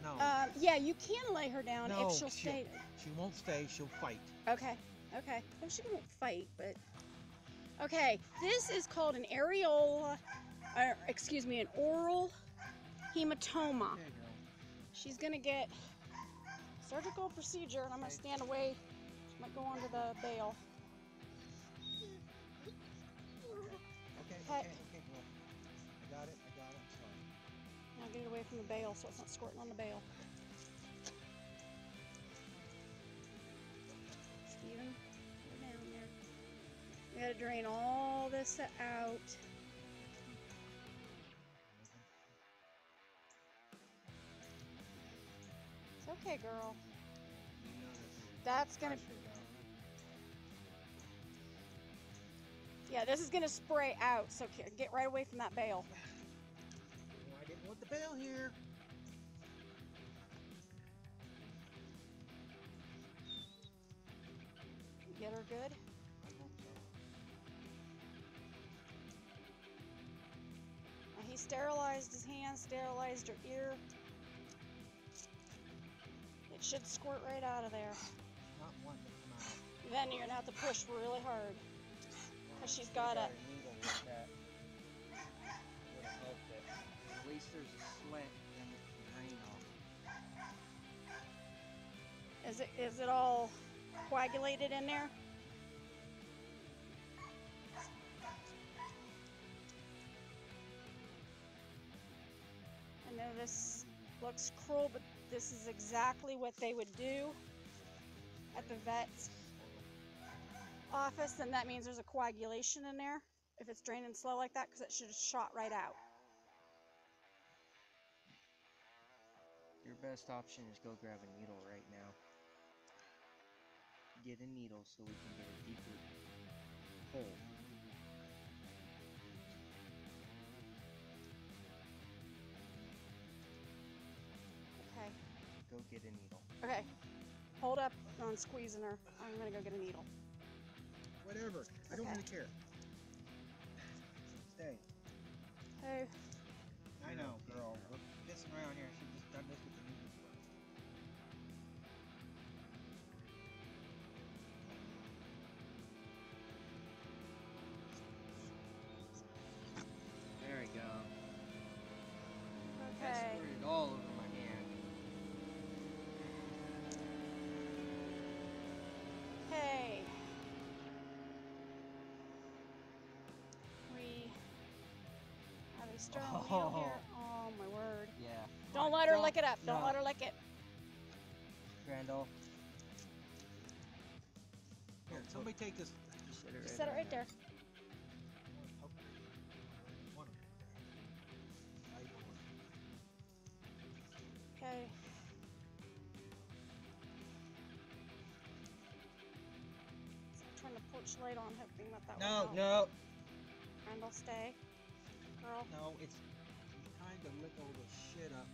No. Yeah, you can lay her down No, if she'll stay. She won't stay. She'll fight. Okay. Okay. Well, she won't fight, but okay. This is called an areola, excuse me, an oral hematoma. Okay, girl. She's gonna get surgical procedure, and I'm gonna stand away. She might go onto the bale. Okay, Okay. girl. I got it. I'm sorry. Now get it away from the bale so it's not squirting on the bale. Steven, go down there. We gotta drain all this out. It's okay, girl. You know this. That's gonna. Yeah, this is gonna spray out. So get right away from that bale. Oh, I didn't want the bale here. Get her good. I hope so. Now, he sterilized his hands, sterilized her ear. It should squirt right out of there. Not wanting to come out. Then you're gonna have to push really hard. Because she's got a needle with that. Would have helped it. At least there's a slit and the drain off. Is it all coagulated in there? I know this looks cruel, but this is exactly what they would do at the vet's office, and that means there's a coagulation in there if it's draining slow like that, because it should have shot right out. Your best option is go grab a needle right now. Get a needle so we can get a deeper hole. Okay. Go get a needle. Okay. Hold up on squeezing her. I'm gonna go get a needle. Whatever. I don't Okay. really care. Stay. Hey. I know, girl. We're pissing around here. She just done this with the needles. There we go. That Okay. squirted all over my hand. Hey. We have a sterile needle here. Oh my word. Yeah. Don't let her lick it up. Don't let her lick it. Randall. Here, somebody take this. Just set Just set it right there. Okay. So I'm turning the porch light on, hoping that will help. No. Randall, stay. Girl. No, it's trying to lick all the shit up.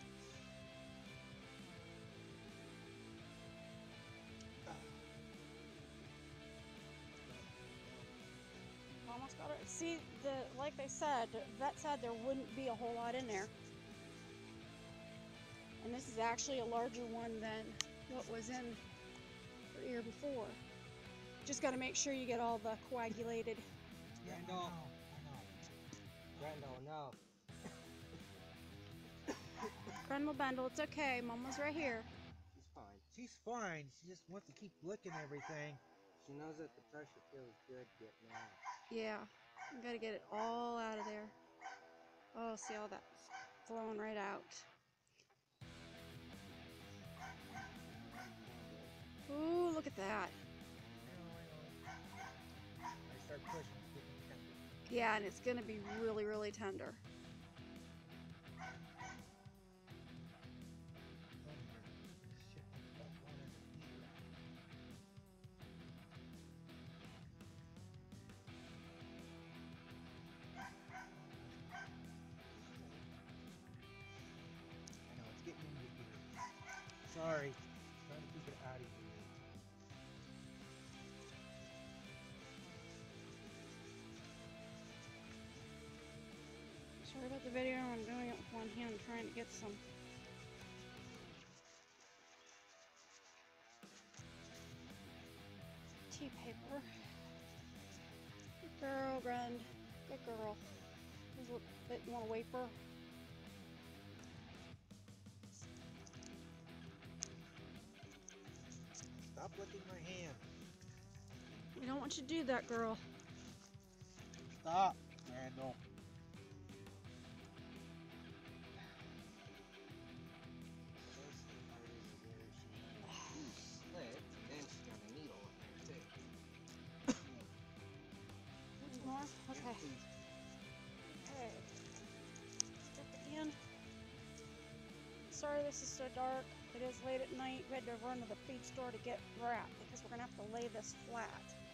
Almost got it. See, like they said, the vet said there wouldn't be a whole lot in there. And this is actually a larger one than what was in her ear before. Just got to make sure you get all the coagulated. Randall. I know. Randall, no. Randall Bendel, it's okay. Mama's right here. She's fine. She's fine. She just wants to keep licking everything. She knows that the pressure feels good getting out. Yeah, you got to get it all out of there. Oh, see all that's flowing right out. Ooh, look at that. I start pushing. Yeah, and it's going to be really, really tender. I know, it's getting in your ear. Sorry. Trying to keep it out of your ear. Sorry about the video. I'm doing it with one hand, trying to get some tea paper. Good girl, Grand. Good girl. You want a wafer? Stop licking my hand. We don't want you to do that, girl. Stop, Randall. Slit, and then she's got a needle in there too. Need more? Okay. Yeah, please. Okay. Step again. Sorry this is so dark. It is late at night. We had to run to the feed store to get wrap because we're going to have to lay this flat.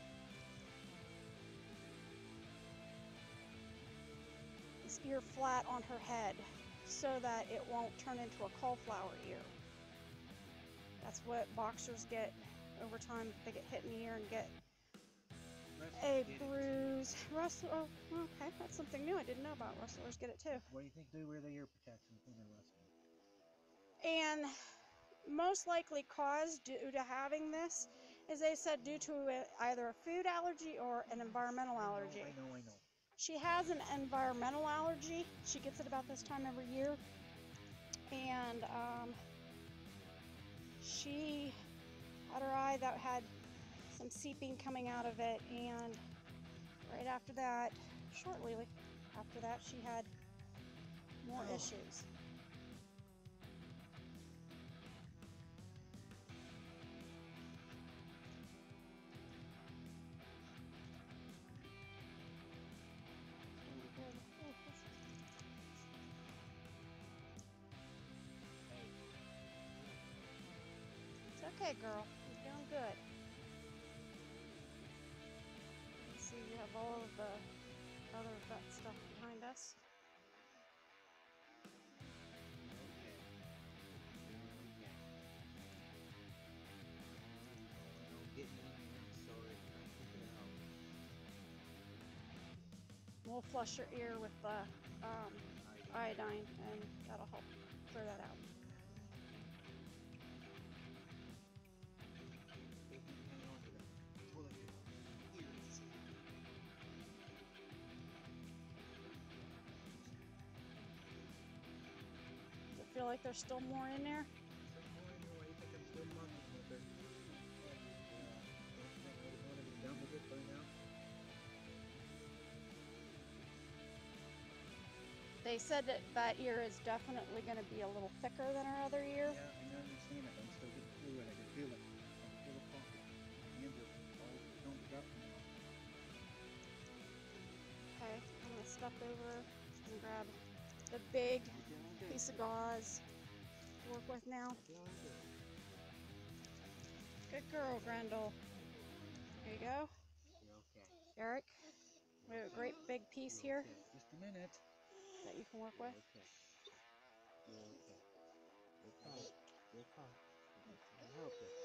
This ear flat on her head so that it won't turn into a cauliflower ear. That's what boxers get over time. They get hit in the ear and get a bruise. Russell, oh, okay, that's something new I didn't know about. Rustlers get it too. What do you think do with the ear protection when they're wrestling? And most likely cause due to having this is they said due to either a food allergy or an environmental allergy. I know. She has an environmental allergy. She gets it about this time every year. And she had her eye that had some seeping coming out of it, and right after that, shortly after that, she had more issues. It's okay, girl. You're doing good. Let's see, we have all of the other vet stuff behind us. We'll flush your ear with the iodine, and that'll help clear that out. Does it feel like there's still more in there? They said that that ear is definitely going to be a little thicker than our other ear. Yeah, I understand it. I'm still getting through it. I can feel it. I can feel the pocket. My hands are all jumped up now. Okay, I'm going to step over and grab the big piece of gauze to work with now. Good girl, Grendel. There you go. You're okay. Eric, we have a great big piece here Just a minute. that you can work with. Okay. You're okay. You're calm. You're calm. I'll help you.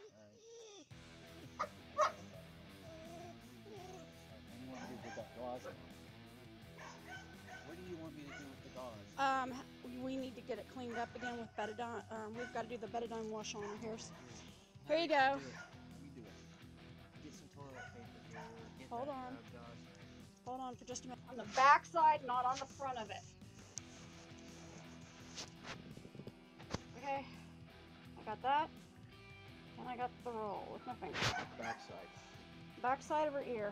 What do you want me to do with that gauze now? What do you want me to do with the gauze? We need to get it cleaned up again with betadine. We've got to do the betadine wash on her hairs. Here you go. Let me do it. Get some toilet paper here. Get Hold that, on. gauze. Hold on for just a minute. On the back side, not on the front of it. Okay, I got that. And I got the roll with my finger. Backside. Back side of her ear.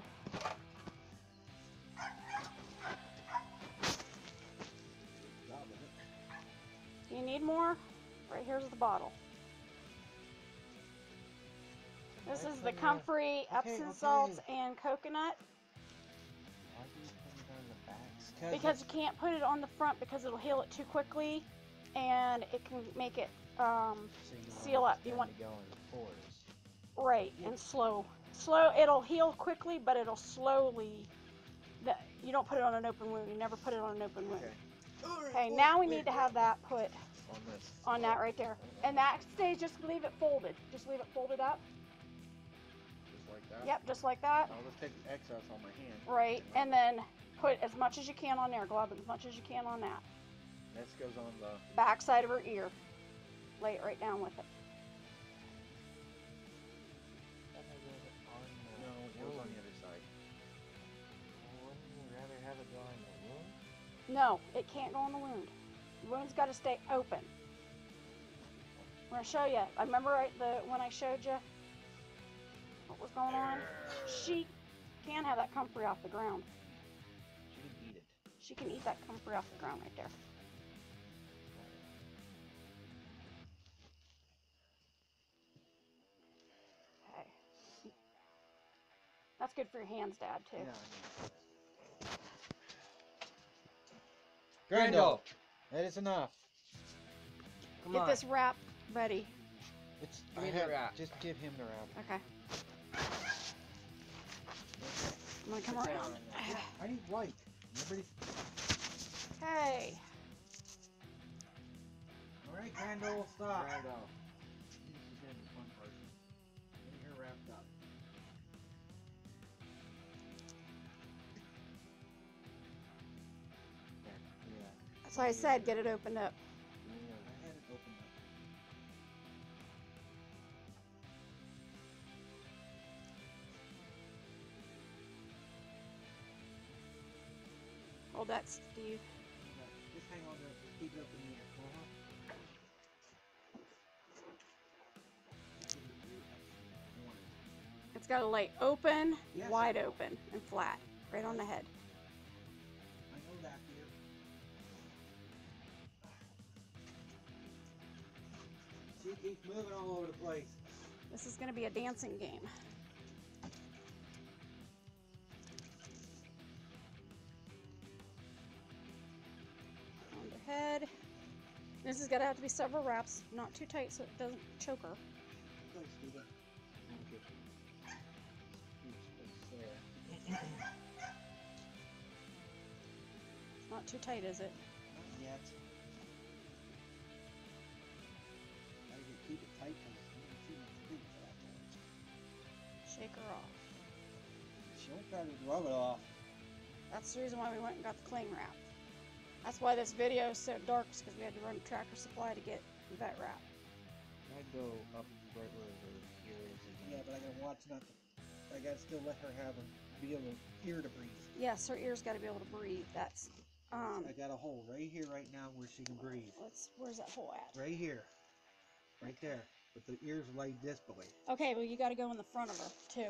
You need more? Right here's the bottle. This is the Comfrey Epsom salts and coconut. Why do you put it on the backs? Because you can't put it on the front because it'll heal it too quickly, and it can make it seal up. You want to go in the pores. right and slow. It'll heal quickly, but it'll slowly. You don't put it on an open wound. You never put it on an open wound. Okay, now we need to have that put On this. on that right there, and that stays. Just leave it folded. Just leave it folded up. Just like that? Yep, just like that. I'll just take the excess on my hand. Right, and then put as much as you can on there. Glove as much as you can on that. This goes on the... Back side of her ear. Lay it right down with it. On have it go in the wound? No, it can't go in the wound. The wound's got to stay open. I'm going to show you. I remember when I showed you what was going on? She can have that comfrey off the ground. She can eat it. She can eat that comfrey off the ground right there. Okay. That's good for your hands, Dad, too. Yeah. Grendel, that is enough. Come Get on. this wrap ready. Give me the wrap. Just give him the wrap. Okay. I'm going to come around. I need white. Everybody. Okay. All right, Grendel, stop. Grendel. She's gonna be one person. Getting her wrapped up. Yeah. That's why I said get it opened up. I had it opened up. Hold that, Steve. Just hang on to it. Just keep it up in the air. It's got to lay open, Yes. wide open, and flat, right on the head. I know that, dear. She keeps moving all over the place. This is going to be a dancing game. On the head. This is going to have to be several wraps, not too tight so it doesn't choke her. Go, Stephen. Not too tight, is it? Not yet. I gotta keep it tight because I'm gonna too much food for that boy. Shake her off. She won't try to rub it off. That's the reason why we went and got the cling wrap. That's why this video is so dark, because we had to run Tractor Supply to get vet wrap. I'd go up right where her ear is again. Yeah, but I gotta watch not to. I gotta still let her have her be able to ear to breathe. Yes, her ear's got to be able to breathe. That's I got a hole right here, right now, where she can breathe. where's that hole at? Right here, right there. But the ears laid this way. Okay, well you got to go in the front of her too.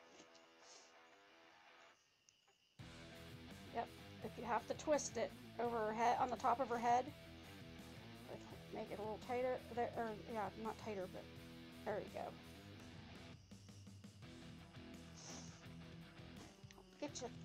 Yep. If you have to twist it over her head, on the top of her head, make it a little tighter. There, or yeah, not tighter, but there you go. Get you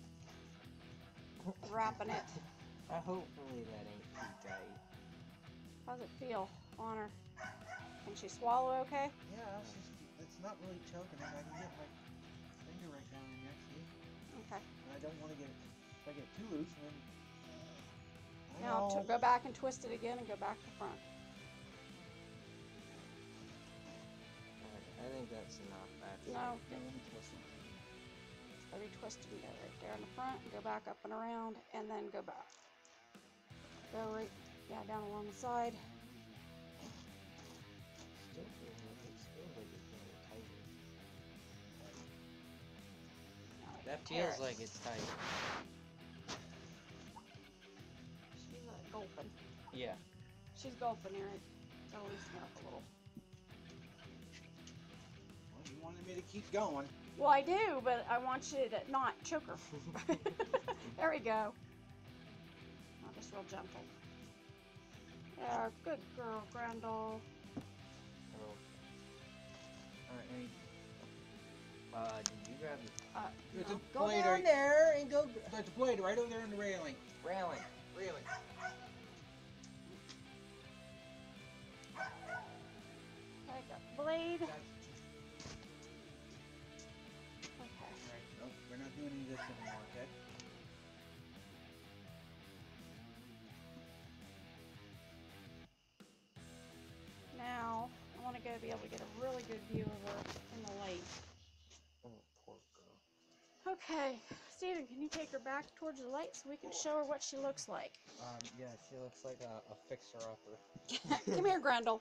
wrapping it. Hopefully that ain't too tight. How's it feel on her? Can she swallow okay? Yeah, it's not really choking it. I can get my finger right down in there, see? Okay. And I don't want to get it. If I get too loose, then. Now to go back and twist it again and go back to front. I think that's enough. No. Let me twist it. So we twist and go right there in the front, and go back up and around, and then go back. Go right, yeah, down along the side. Still feels like it's getting tighter. That feels like it's tight. She's gulping. Yeah. She's gulping here. I'll loosen her up a little. Well, you wanted me to keep going. Well, I do, but I want you to not choke her. There we go. Not just real gentle. Yeah, good girl, Grendel. Oh. Alright, did you grab the There's No. a Go blade down right there and go There's a blade right over there in the railing. railing. Railing. Take a blade. That's, Okay. Alright, nope, we're not doing any of this anymore, okay? Now, I want to go be able to get a really good view of her in the light. Oh, poor girl. Okay, Steven, can you take her back towards the light so we can show her what she looks like? Yeah, she looks like a fixer-upper. Come here, Grendel.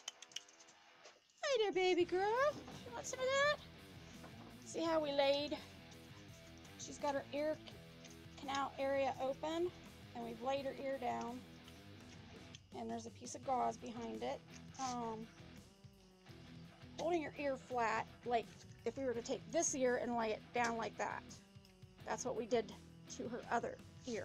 Hi there, baby girl. You want some of that? See how we laid? She's got her ear canal area open, and we've laid her ear down, and there's a piece of gauze behind it. Holding your ear flat, like if we were to take this ear and lay it down like that. That's what we did to her other ear.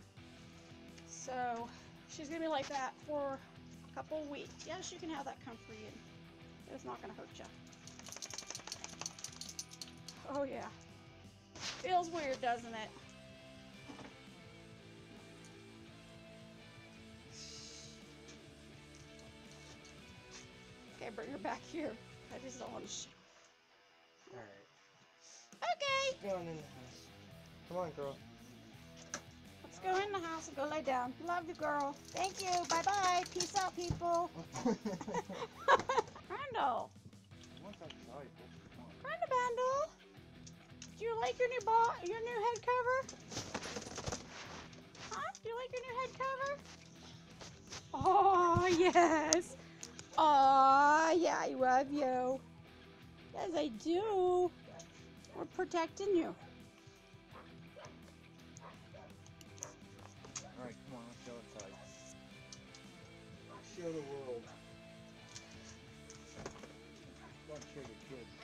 So she's gonna be like that for a couple weeks. Yes, you can have that comfort in. It's not gonna hurt you. Oh yeah. Feels weird, doesn't it? Okay, bring her back here. I just don't want to Alright. Okay. Going in the house. Come on, girl. Let's go in the house and go lay down. Love you, girl. Thank you. Bye-bye. Peace out, people. Randall. Randall. Do you like your new head cover? Huh? Do you like your new head cover? Oh, yes. Oh, yeah, I love you. Yes, I do. We're protecting you. Alright, come on, let's go outside. Show the world. Don't show your kids.